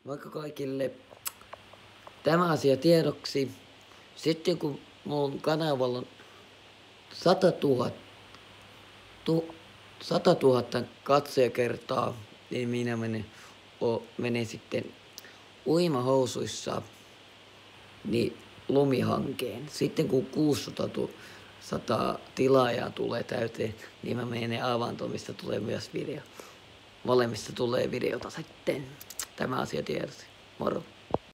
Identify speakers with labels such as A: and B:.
A: Moikka kaikille. Tämä asia tiedoksi. Sitten kun mun kanavalla on 100 000 katsojakertaa, niin minä menen sitten uimahousuissa niin lumihankeen. Sitten kun 600 tilaajaa tulee täyteen, niin mä menen avantoon, mistä tulee myös video. Molemmista tulee videota sitten. Tämä asia tiedoksi. Moro.